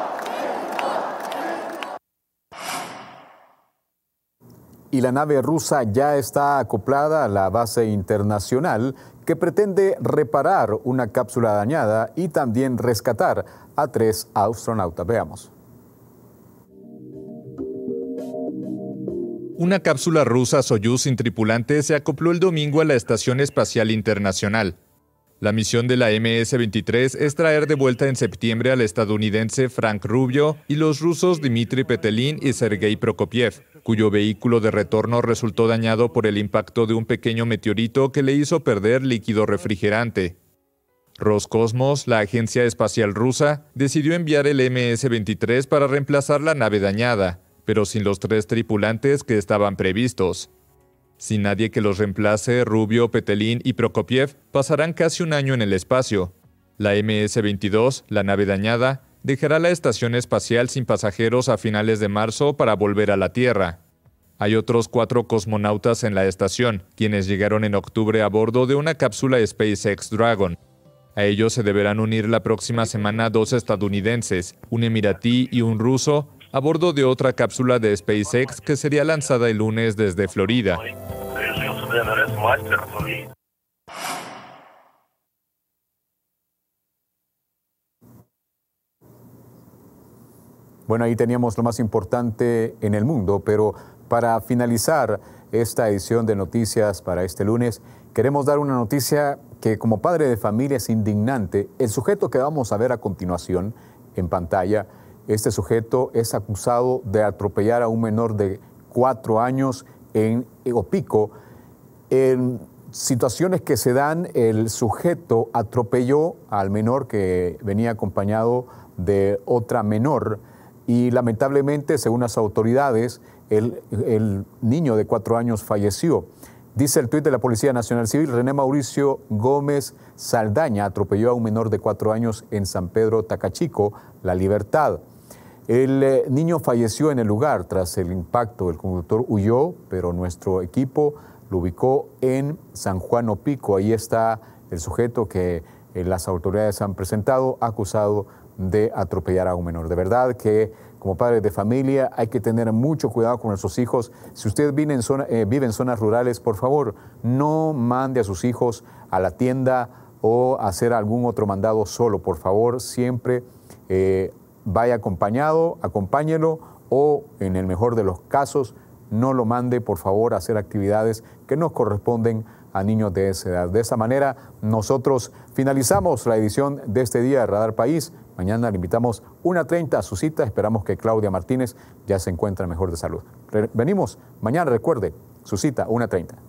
Y la nave rusa ya está acoplada a la base internacional que pretende reparar una cápsula dañada y también rescatar a tres astronautas. Veamos.
Una cápsula rusa Soyuz sin tripulante se acopló el domingo a la Estación Espacial Internacional. La misión de la eme ese veintitrés es traer de vuelta en septiembre al estadounidense Frank Rubio y los rusos Dmitry Petelin y Sergei Prokopiev, cuyo vehículo de retorno resultó dañado por el impacto de un pequeño meteorito que le hizo perder líquido refrigerante. Roscosmos, la agencia espacial rusa, decidió enviar el eme ese veintitrés para reemplazar la nave dañada, pero sin los tres tripulantes que estaban previstos. Sin nadie que los reemplace, Rubio, Petelin y Prokopiev pasarán casi un año en el espacio. La eme ese veintidós, la nave dañada, dejará la estación espacial sin pasajeros a finales de marzo para volver a la Tierra. Hay otros cuatro cosmonautas en la estación, quienes llegaron en octubre a bordo de una cápsula SpaceX Dragon. A ellos se deberán unir la próxima semana dos estadounidenses, un emiratí y un ruso, a bordo de otra cápsula de SpaceX que sería lanzada el lunes desde Florida.
Bueno, ahí teníamos lo más importante en el mundo, pero para finalizar esta edición de noticias para este lunes, queremos dar una noticia que como padre de familia es indignante. El sujeto que vamos a ver a continuación en pantalla, este sujeto es acusado de atropellar a un menor de cuatro años en Opico. En situaciones que se dan, el sujeto atropelló al menor que venía acompañado de otra menor y lamentablemente, según las autoridades, el, el niño de cuatro años falleció. Dice el tuit de la Policía Nacional Civil, René Mauricio Gómez Saldaña atropelló a un menor de cuatro años en San Pedro Tacachico, La Libertad. El eh, niño falleció en el lugar tras el impacto. El conductor huyó, pero nuestro equipo lo ubicó en San Juan Opico. Ahí está el sujeto que eh, las autoridades han presentado acusado de atropellar a un menor. De verdad que como padres de familia hay que tener mucho cuidado con nuestros hijos. Si usted vive en, zona, eh, vive en zonas rurales, por favor, no mande a sus hijos a la tienda o a hacer algún otro mandado solo. Por favor, siempre eh, vaya acompañado, acompáñelo o, en el mejor de los casos, no lo mande, por favor, a hacer actividades que no corresponden a niños de esa edad. De esta manera, nosotros finalizamos la edición de este día de Radar País. Mañana le invitamos una treinta a su cita. Esperamos que Claudia Martínez ya se encuentre mejor de salud. Venimos mañana, recuerde, su cita, una treinta.